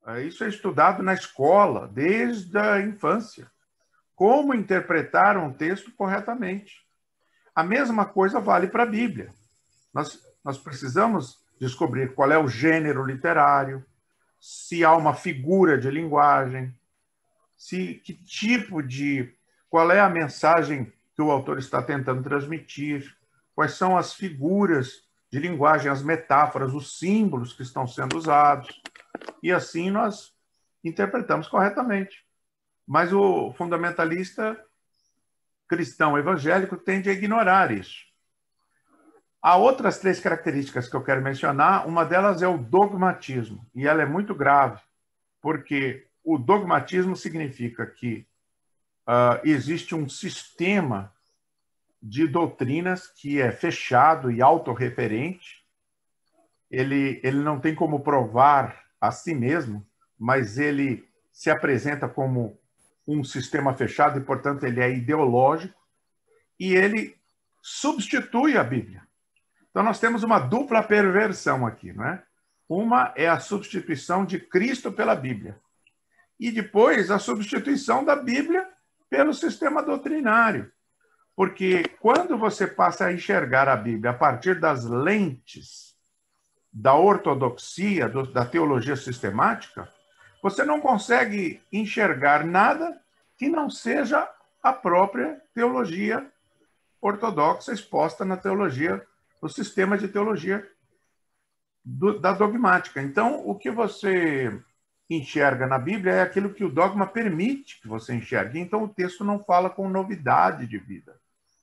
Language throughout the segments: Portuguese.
Isso é estudado na escola, desde a infância. Como interpretar um texto corretamente. A mesma coisa vale para a Bíblia. Nós precisamos descobrir qual é o gênero literário, se há uma figura de linguagem, qual é a mensagem que o autor está tentando transmitir, quais são as figuras de linguagem, as metáforas, os símbolos que estão sendo usados, e assim nós interpretamos corretamente. Mas o fundamentalista cristão evangélico tende a ignorar isso. Há outras 3 características que eu quero mencionar. Uma delas é o dogmatismo, e ela é muito grave, porque o dogmatismo significa que existe um sistema de doutrinas que é fechado e autorreferente. Ele não tem como provar a si mesmo, mas ele se apresenta como um sistema fechado e, portanto, ele é ideológico, e ele substitui a Bíblia. Então, nós temos uma dupla perversão aqui, não é? Uma é a substituição de Cristo pela Bíblia, e depois a substituição da Bíblia pelo sistema doutrinário. Porque quando você passa a enxergar a Bíblia a partir das lentes da ortodoxia, da teologia sistemática, você não consegue enxergar nada que não seja a própria teologia ortodoxa exposta na teologia, no sistema de teologia da dogmática. Então, o que você enxerga na Bíblia é aquilo que o dogma permite que você enxergue. Então, o texto não fala com novidade de vida.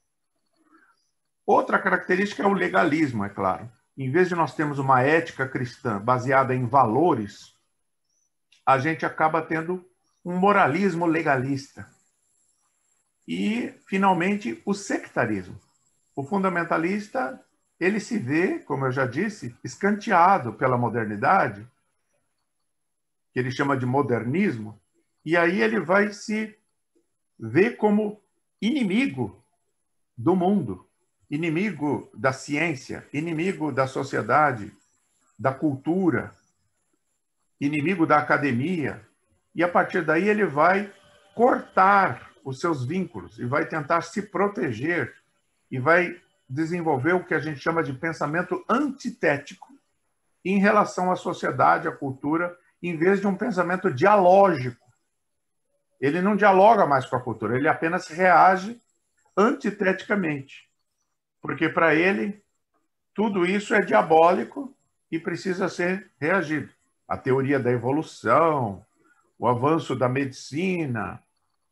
Outra característica é o legalismo, é claro. Em vez de nós termos uma ética cristã baseada em valores, a gente acaba tendo um moralismo legalista. E, finalmente, o sectarismo. O fundamentalista, ele se vê, como eu já disse, escanteado pela modernidade, que ele chama de modernismo, e aí ele vai se ver como inimigo do mundo, inimigo da ciência, inimigo da sociedade, da cultura, inimigo da academia, e a partir daí ele vai cortar os seus vínculos e vai tentar se proteger e vai desenvolver o que a gente chama de pensamento antitético em relação à sociedade, à cultura, em vez de um pensamento dialógico. Ele não dialoga mais com a cultura, ele apenas reage antiteticamente, porque para ele tudo isso é diabólico e precisa ser reagido. A teoria da evolução, o avanço da medicina,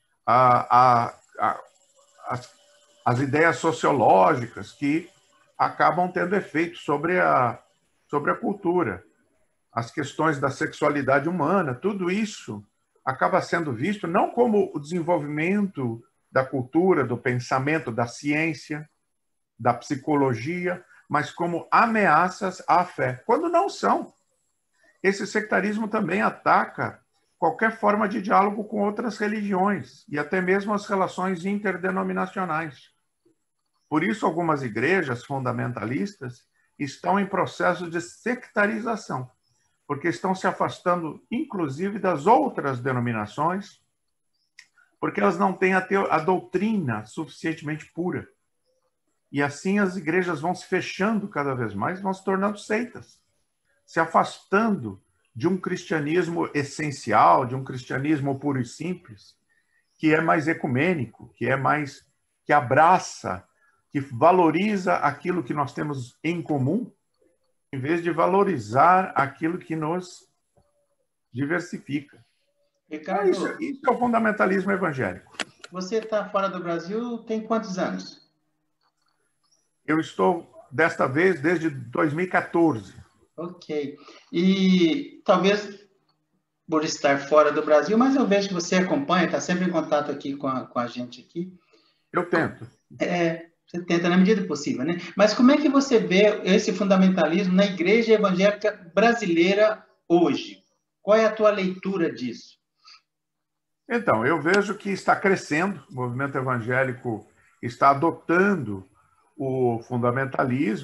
as ideias sociológicas que acabam tendo efeito sobre a cultura, as questões da sexualidade humana, tudo isso acaba sendo visto não como o desenvolvimento da cultura, do pensamento, da ciência, da psicologia, mas como ameaças à fé, quando não são. Esse sectarismo também ataca qualquer forma de diálogo com outras religiões e até mesmo as relações interdenominacionais. Por isso, algumas igrejas fundamentalistas estão em processo de sectarização, porque estão se afastando, inclusive, das outras denominações, porque elas não têm a doutrina suficientemente pura. E assim as igrejas vão se fechando cada vez mais, vão se tornando seitas, se afastando de um cristianismo essencial, de um cristianismo puro e simples, que é mais ecumênico, que abraça, que valoriza aquilo que nós temos em comum, em vez de valorizar aquilo que nos diversifica. Ricardo, isso é o fundamentalismo evangélico. Você está fora do Brasil tem quantos anos? Eu estou, desta vez, desde 2014. Ok. E talvez por estar fora do Brasil, mas eu vejo que você acompanha, está sempre em contato aqui com a gente aqui. Eu tento. Você tenta na medida do possível, né? Mas como é que você vê esse fundamentalismo na igreja evangélica brasileira hoje? Qual é a tua leitura disso? Então, eu vejo que está crescendo, o movimento evangélico está adotando o fundamentalismo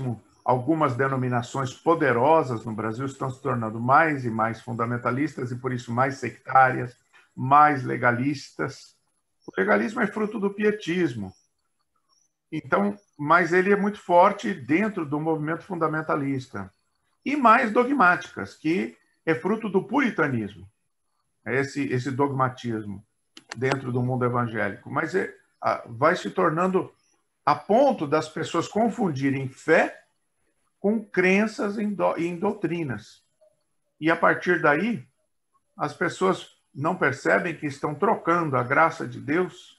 algumas denominações poderosas no Brasil estão se tornando mais e mais fundamentalistas e, por isso, mais sectárias, mais legalistas. O legalismo é fruto do pietismo. Então, mas ele é muito forte dentro do movimento fundamentalista. E mais dogmáticas, que é fruto do puritanismo, esse dogmatismo dentro do mundo evangélico. Mas vai se tornando a ponto das pessoas confundirem fé com crenças em doutrinas. E, a partir daí, as pessoas não percebem que estão trocando a graça de Deus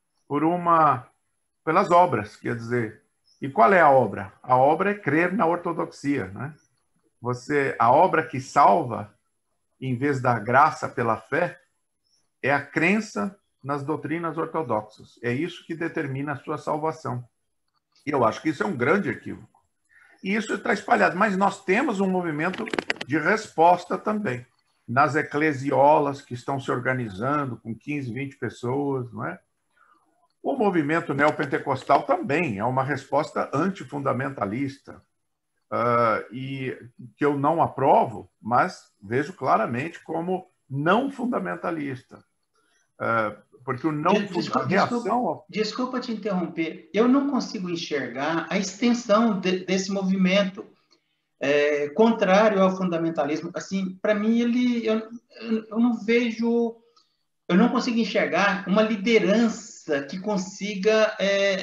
pelas obras, quer dizer. E qual é a obra? A obra é crer na ortodoxia, né? A obra que salva, em vez da graça pela fé, é a crença nas doutrinas ortodoxas. É isso que determina a sua salvação. E eu acho que isso é um grande equívoco. E isso está espalhado. Mas nós temos um movimento de resposta também. Nas eclesiolas que estão se organizando com 15, 20 pessoas, não é? O movimento neopentecostal também é uma resposta antifundamentalista, e que eu não aprovo, mas vejo claramente como não fundamentalista. Porque o não Desculpa te interromper. Eu não consigo enxergar a extensão desse movimento contrário ao fundamentalismo. Assim, para mim, eu não vejo, eu não consigo enxergar uma liderança que consiga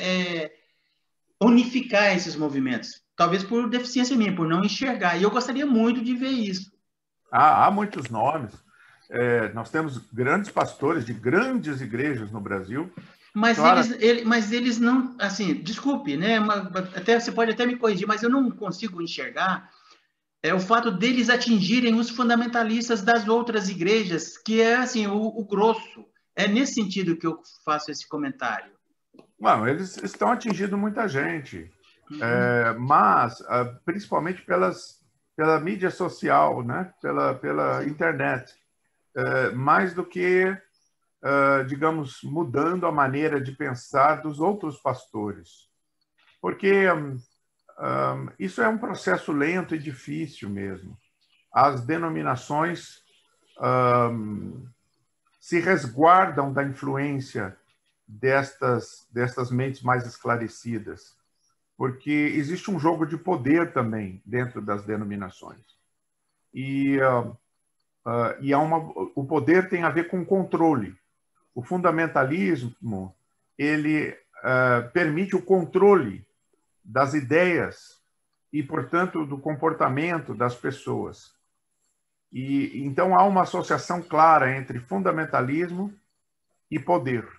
unificar esses movimentos. Talvez por deficiência minha, por não enxergar. E eu gostaria muito de ver isso. Há muitos nomes. Nós temos grandes pastores de grandes igrejas no Brasil. Mas, claro, mas eles não... Assim, desculpe, né? Você pode até me corrigir, mas eu não consigo enxergar o fato deles atingirem os fundamentalistas das outras igrejas, que é assim, o grosso. É nesse sentido que eu faço esse comentário. Não, eles estão atingindo muita gente, mas principalmente pela mídia social, né? pela internet, mais do que, digamos, mudando a maneira de pensar dos outros pastores. Porque isso é um processo lento e difícil mesmo. As denominações se resguardam da influência destas mentes mais esclarecidas, porque existe um jogo de poder também dentro das denominações. E o poder tem a ver com controle. O fundamentalismo, ele permite o controle das ideias e, portanto, do comportamento das pessoas. E então há uma associação clara entre fundamentalismo e poder.